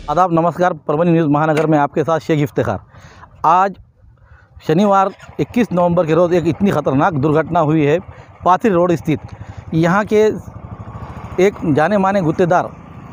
आदाब, नमस्कार। परभनी न्यूज़ महानगर में आपके साथ शेख इफ्तिखार। आज शनिवार 21 नवंबर के रोज़ एक इतनी ख़तरनाक दुर्घटना हुई है पाथरी रोड स्थित। यहाँ के एक जाने माने गुत्तेदार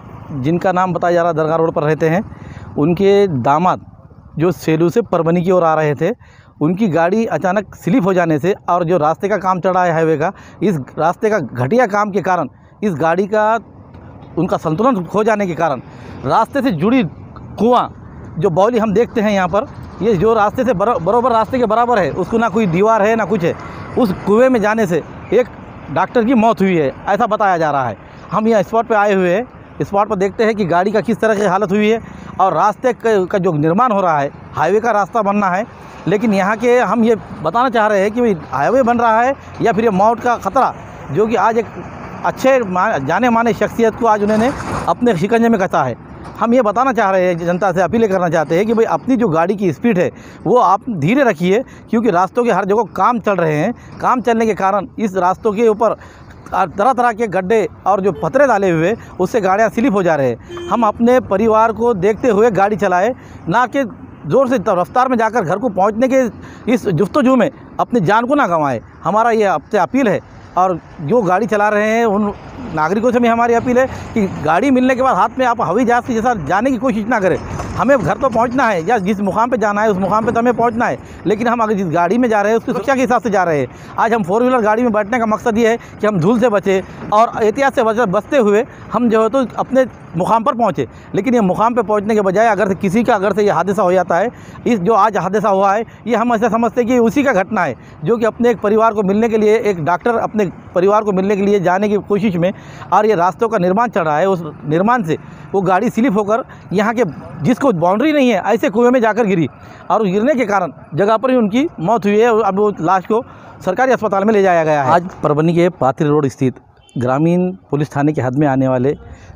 जिनका नाम बताया जा रहा दरगाह रोड पर रहते हैं, उनके दामाद जो सेलू से परभनी की ओर आ रहे थे, उनकी गाड़ी अचानक स्लिप हो जाने से और जो रास्ते का काम चल रहा है हाईवे का, इस रास्ते का घटिया काम के कारण इस गाड़ी का उनका संतुलन खो जाने के कारण रास्ते से जुड़ी कुआं जो बौली हम देखते हैं यहाँ पर, ये जो रास्ते से बराबर रास्ते के बराबर है, उसको ना कोई दीवार है ना कुछ है, उस कुएं में जाने से एक डॉक्टर की मौत हुई है, ऐसा बताया जा रहा है। हम यहाँ स्पॉट पे आए हुए हैं, स्पॉट पर देखते हैं कि गाड़ी का किस तरह की हालत हुई है और रास्ते का जो निर्माण हो रहा है, हाईवे का रास्ता बनना है, लेकिन यहाँ के हम ये बताना चाह रहे हैं कि भाई हाईवे बन रहा है या फिर ये मौत का ख़तरा, जो कि आज एक अच्छे जाने माने शख्सियत को आज उन्होंने अपने शिकंजे में कसा है। हम ये बताना चाह रहे हैं, जनता से अपील करना चाहते हैं कि भाई अपनी जो गाड़ी की स्पीड है वो आप धीरे रखिए, क्योंकि रास्तों के हर जगह काम चल रहे हैं। काम चलने के कारण इस रास्तों के ऊपर तरह तरह के गड्ढे और जो पत्थरे डाले हुए, उससे गाड़ियाँ स्लिप हो जा रहे हैं। हम अपने परिवार को देखते हुए गाड़ी चलाएं, ना कि ज़ोर से रफ्तार में जाकर घर को पहुंचने के इस जुस्तजू में अपनी जान को ना गंवाएं। हमारा ये आपसे अपील है। और जो गाड़ी चला रहे हैं उन नागरिकों से भी हमारी अपील है कि गाड़ी मिलने के बाद हाथ में आप हवाई जहाज़ के जैसा जाने की कोशिश ना करें। हमें घर तो पहुंचना है या जिस मुकाम पे जाना है उस मुकाम पे तो हमें पहुंचना है, लेकिन हम अगर जिस गाड़ी में जा रहे हैं उसकी सुरक्षा के हिसाब से जा रहे हैं। आज हम 4 व्हीलर गाड़ी में बैठने का मकसद ये है कि हम धूल से बचें और एहतियात से बचते हुए हम जो है तो अपने मुकाम पर पहुँचे। लेकिन ये मुकाम पर पहुँचने के बजाय अगर किसी का अगर से ये हादसा हो जाता है, इस जो आज हादसा हुआ है, ये हम ऐसा समझते हैं कि उसी का घटना है, जो कि अपने एक परिवार को मिलने के लिए, एक डॉक्टर अपने परिवार को मिलने के लिए जाने की कोशिश में, और ये रास्तों का निर्माण चल रहा है, उस निर्माण से वो गाड़ी स्लिप होकर यहाँ के जिसको बाउंड्री नहीं है ऐसे कुएं में जाकर गिरी और गिरने के कारण जगह पर ही उनकी मौत हुई है। अब वो लाश को सरकारी अस्पताल में ले जाया गया है। आज परभनी के पाथरी रोड स्थित ग्रामीण पुलिस थाने के हद में आने वाले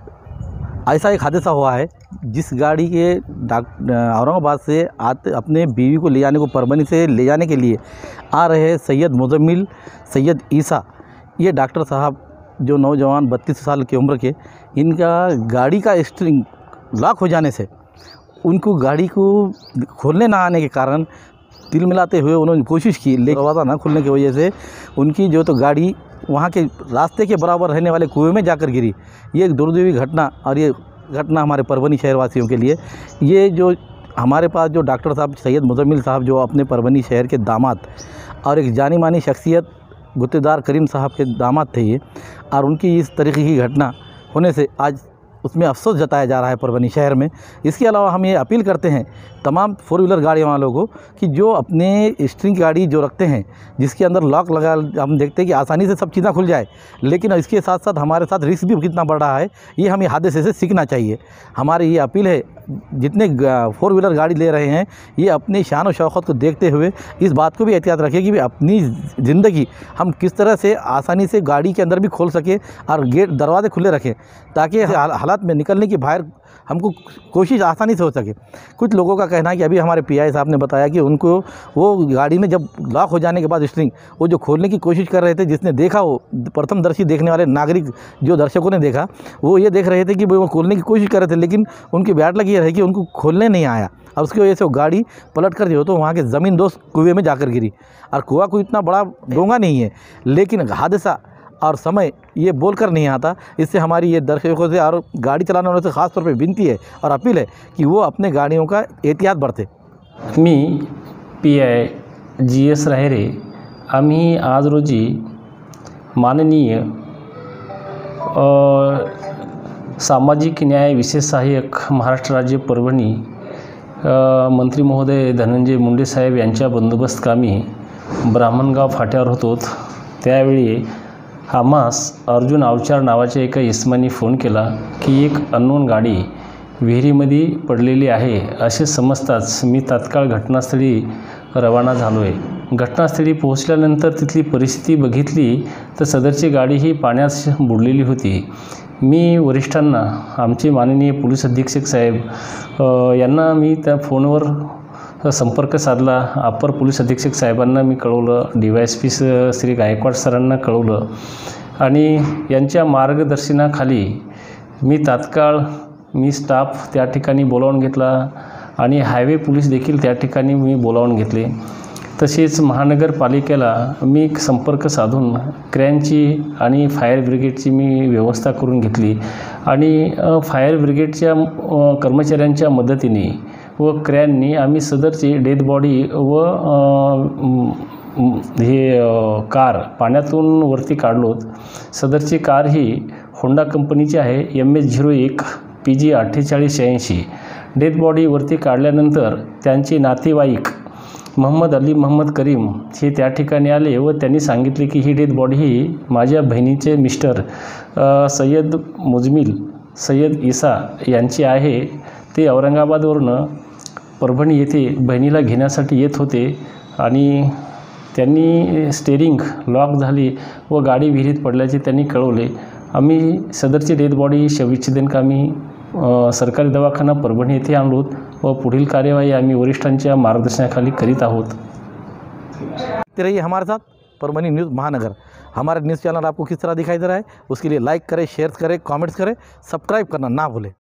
ऐसा एक हादसा हुआ है, जिस गाड़ी के औरंगाबाद से आते अपने बीवी को ले जाने को परभनी से ले जाने के लिए आ रहे सैयद मुजम्मिल, सैयद ईसा, ये डॉक्टर साहब जो नौजवान 32 साल की उम्र के, इनका गाड़ी का स्टीयरिंग लॉक हो जाने से उनको गाड़ी को खोलने ना आने के कारण तिल मिलाते हुए उन्होंने कोशिश की, लेकिन दरवाज़ा ना खुलने की वजह से उनकी जो तो गाड़ी वहाँ के रास्ते के बराबर रहने वाले कुएं में जाकर गिरी। ये एक दुर्दैवी घटना, और ये घटना हमारे परभनी शहरवासियों के लिए, ये जो हमारे पास जो डॉक्टर साहब सैयद मुजम्मिल साहब जो अपने परभनी शहर के दामाद और एक जानी मानी शख्सियत गुत्तेदार करीम साहब के दामाद थे ये, और उनकी इस तरीके की घटना होने से आज उसमें अफसोस जताया जा रहा है परभनी शहर में। इसके अलावा हम ये अपील करते हैं तमाम 4 व्हीलर गाड़ी वालों को कि जो अपने स्टीयरिंग गाड़ी जो रखते हैं, जिसके अंदर लॉक लगा, हम देखते हैं कि आसानी से सब चीज़ें खुल जाए, लेकिन इसके साथ साथ हमारे साथ रिस्क भी कितना बढ़ रहा है, ये हमें हादसे से सीखना चाहिए। हमारी ये अपील है, जितने 4 व्हीलर गाड़ी ले रहे हैं, ये अपनी शान और शौकत को देखते हुए इस बात को भी एहतियात रखें कि अपनी ज़िंदगी हम किस तरह से आसानी से गाड़ी के अंदर भी खोल सकें और गेट दरवाजे खुले रखें, ताकि हालात में निकलने की बाहर हमको कोशिश आसानी से हो सके। कुछ लोगों का कहना है कि अभी हमारे पीआई साहब ने बताया कि उनको वो गाड़ी में जब लॉक हो जाने के बाद स्टीयरिंग वो जो खोलने की कोशिश कर रहे थे, जिसने देखा, वो प्रथमदर्शी देखने वाले नागरिक जो दर्शकों ने देखा, वो ये देख रहे थे कि वो खोलने की कोशिश कर रहे थे, लेकिन उनकी बैट लगी रही कि उनको खोलने नहीं आया, और उसकी वजह से वो गाड़ी पलट कर जो तो वहाँ के ज़मीन दोस्त कुएँ में जाकर गिरी। और कुआं कोई इतना बड़ा डोंगा नहीं है, लेकिन हादसा और समय ये बोलकर नहीं आता। इससे हमारी ये दर्शकों से और गाड़ी चलाने वालों से ख़ास तौर पे विनती है और अपील है कि वो अपने गाड़ियों का एहतियात बरते। मी PI GS राहेरे, आम्ही आज रोजी माननीय सामाजिक न्याय विशेष सहाय्यक महाराष्ट्र राज्य परभणी मंत्री महोदय धनंजय मुंडे साहेब यांच्या बंदोबस्त कामी ब्राह्मणगाव फाट्यावर होतो। त्यावेळी आम्हास अर्जुन अवचार नावाच्या एका इसमानी फोन केला की एक अननोन गाडी विहिरीमध्ये पडलेली आहे असे समजताच मी तात्काळ घटनास्थळी रवाना झालो आहे। घटनास्थळी पोहोचल्यानंतर तिथली परिस्थिती बघितली तर सदरची गाडी ही पाण्यात बुडलेली होती। मी वरिष्ठांना, आमचे माननीय पोलीस अधीक्षक साहेब यांना मी त्या फोनवर संपर्क साधला। अपर पोलीस अधीक्षक साहेबांना मी कळवलं, DYSP श्री गायकवाड सरांना कळवलं आणि यांच्या मार्गदर्शनाखाली मी तात्काळ मी स्टाफ त्या ठिकाणी बोलावून घेतला आणि हायवे पोलीस देखील त्या ठिकाणी मी बोलावून घेतले. तसेच महानगरपालिकेला मी संपर्क साधून क्रॅनची आणि फायर ब्रिगेडची मी व्यवस्था करून घेतली आणि फायर ब्रिगेडच्या कर्मचाऱ्यांच्या मदतीने व क्रॅननी आम्ही सदरची डेड बॉडी व कार पाण्यातून वरती काढलोत. सदरची कार ही होंडा कंपनीची आहे, MS01 PG 4886. डेड बॉडी वरती काढल्यानंतर त्यांचे नातेवाईक मोहम्मद अली मोहम्मद करीम हे त्या ठिकाणी आले व त्यांनी सांगितले की ही डेड बॉडी ही माझ्या बहिणीचे मिस्टर सय्यद मुजमिल सय्यद ईसा यांची आहे. ते औरंगाबादवरून परभणी येथे बहिणीला घेण्यासाठी येत होते आणि त्यांनी स्टेरिंग लॉक झाली व गाडी विहिरीत पडल्याचे त्यांनी कळवले. आम्ही सदरची डेड बॉडी शवविच्छेदनकामी सरकारी दवाखाना परभणी येथे आणलोत व पुढील कार्यवाही आम्ही वरिष्ठांच्या मार्गदर्शनाखाली करीत आहोत. रहिए हमारे साथ परभणी न्यूज़ महानगर. हमारे न्यूज़ चैनल आपको किस तरह दिखाई दे रहा है उसके लिए लाइक करें, शेयर करें, कमेंट्स करें, सब्सक्राइब करना ना भूलें.